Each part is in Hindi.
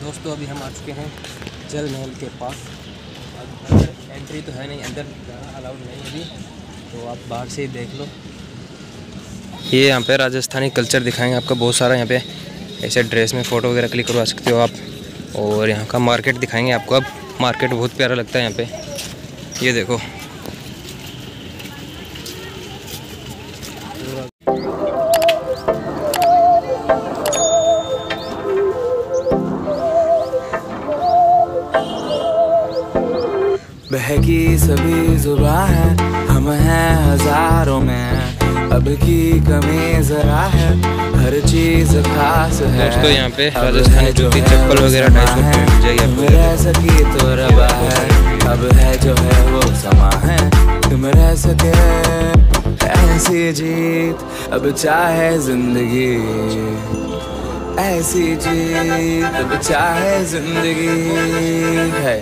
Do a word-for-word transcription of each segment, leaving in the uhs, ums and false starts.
दोस्तों अभी हम आ चुके हैं जल महल के पास। अब अंदर एंट्री तो है नहीं, अंदर जाना अलाउड नहीं अभी, तो आप बाहर से ही देख लो। ये यहाँ पे राजस्थानी कल्चर दिखाएंगे आपको बहुत सारा। यहाँ पे ऐसे ड्रेस में फ़ोटो वगैरह क्लिक करवा सकते हो आप। और यहाँ का मार्केट दिखाएंगे आपको। अब मार्केट बहुत प्यारा लगता है यहाँ पे, ये देखो। बहकी सभी जुबां है, हम हैं हजारों में, अब की कमी जरा है, हर चीज खास है। दोस्तों यहाँ पे राजस्थानी जूती चप्पल वगैरह ढाई सौ रुपये मिल जाएगी आपको। रह सकी तो रबा है, अब है जो है वो समा है, तुम रह सके ऐसी जीत, अब चाहे जिंदगी ऐसी जीत, अब चाहे जिंदगी है।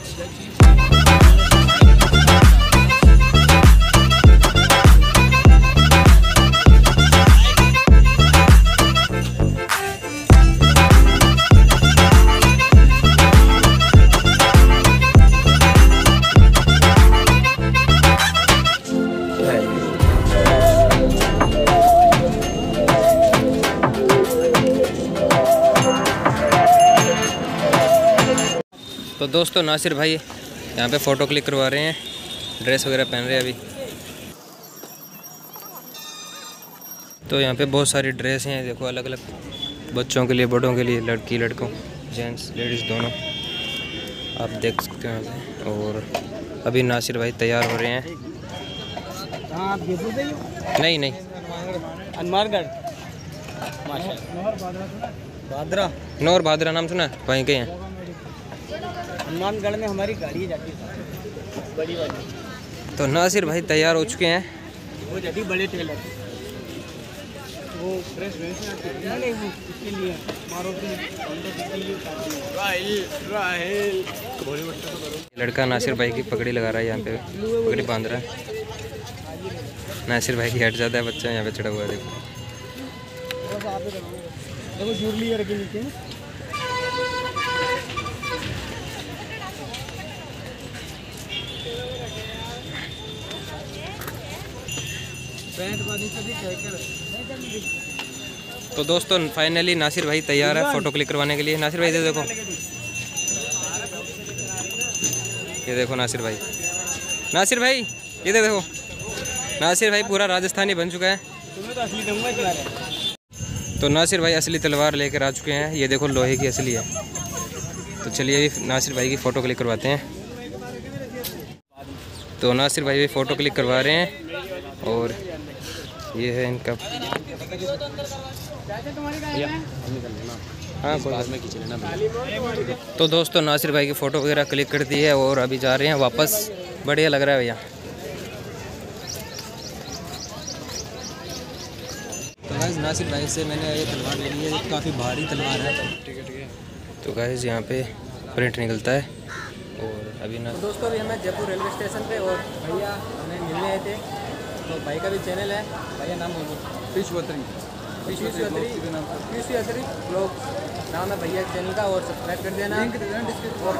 तो दोस्तों नासिर भाई यहाँ पे फ़ोटो क्लिक करवा रहे हैं, ड्रेस वगैरह पहन रहे हैं अभी। तो यहाँ पे बहुत सारी ड्रेस हैं, देखो अलग अलग, बच्चों के लिए, बड़ों के लिए, लड़की लड़कों, जेंट्स लेडीज़ दोनों, आप देख सकते हो यहाँ पे। और अभी नासिर भाई तैयार हो रहे हैं। नहीं नहीं हनुमानगढ़ भादरा, नौर भादरा नाम सुना है, वहीं के हैं। हनुमानगढ़ में हमारी गाड़ी जाती है बड़ी वाली। तो नासिर भाई तैयार हो चुके हैं। वो जाती बड़े टेलर, वो फ्रेश वैसे आती है नहीं, वो इसके लिए मारुति राहिल राहिल। लड़का नासिर भाई की पगड़ी लगा रहा है, यहाँ पे पगड़ी बांध रहा है। नासिर भाई की हट जाता है बच्चा, यहाँ पे चढ़ा हुआ है देखो। देखो जुर्ली रखी नीचे। तो दोस्तों फाइनली नासिर भाई तैयार है फ़ोटो क्लिक करवाने के लिए। नासिर भाई इधर देखो, ये देखो नासिर भाई, नासिर भाई इधर देखो। नासिर भाई पूरा राजस्थानी बन चुका है। तुम्हें तो असली दूंगा तुम्हारे। तो नासिर भाई असली तलवार लेकर आ चुके हैं, ये देखो लोहे की असली है। तो चलिए अभी नासिर भाई की फ़ोटो क्लिक करवाते हैं। तो नासिर भाई भी फ़ोटो क्लिक करवा रहे हैं। और ये है इनका, हाँ कोई बात नहीं। तो दोस्तों नासिर भाई की फ़ोटो वगैरह क्लिक कर दी है और अभी जा रहे हैं वापस। बढ़िया लग रहा है भैया। तो गाइस नासिर भाई से मैंने ये तलवार ले ली है, काफ़ी भारी तलवार है। ठीक है ठीक है। तो गाइस यहाँ पे प्रिंट निकलता है। और अभी ना दोस्तों अभी हमें जयपुर रेलवे स्टेशन पे, और भैया हमें मिलने आए थे। तो भाई का भी चैनल है, भैया नाम बोलो। पिछवतरी पिछवी अथरी ब्लॉग नाम है भैया चैनल का, और सब्सक्राइब कर देना। और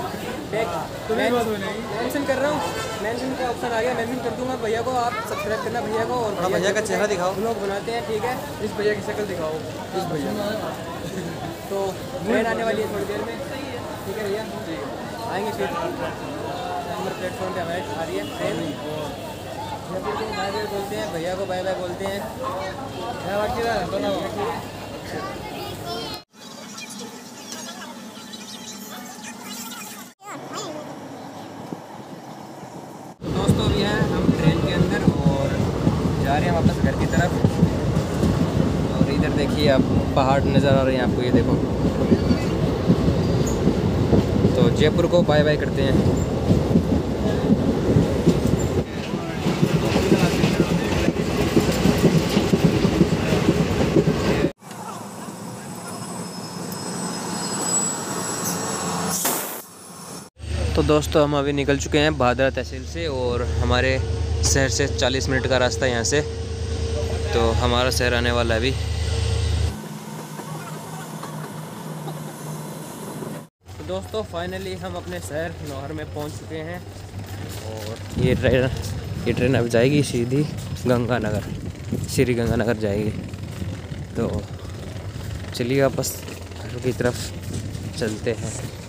मेंशन कर रहा हूँ, मेंशन का ऑप्शन आ गया, मेंशन कर दूंगा भैया को। आप सब्सक्राइब करना भैया को। और भैया, भैया का चेहरा दिखाओ, ब्लॉग बनाते हैं ठीक है। इस भैया की शक्ल दिखाओ, इस भैया। तो ट्रेन आने वाली है थोड़ी देर में, ठीक है भैया, आएंगे फिर। नंबर प्लेटफॉर्म पे हमारे आ रही है ट्रेन। जयपुर को बाय बाय बोलते हैं, भैया को बाय बाय बोलते हैं। तो दोस्तों अभी हैं हम ट्रेन के अंदर और जा रहे हैं वापस घर की तरफ। और इधर देखिए आप पहाड़ नज़र आ रहे हैं आपको, ये देखो। तो जयपुर को बाय बाय करते हैं। तो दोस्तों हम अभी निकल चुके हैं भादरा तहसील से, और हमारे शहर से चालीस मिनट का रास्ता यहाँ से। तो हमारा शहर आने वाला है अभी। तो दोस्तों फाइनली हम अपने शहर नौहर में पहुंच चुके हैं और ये ट्रेन ये ट्रेन अब जाएगी सीधी गंगानगर, श्री गंगानगर जाएगी। तो चलिए वापस घर की तरफ चलते हैं।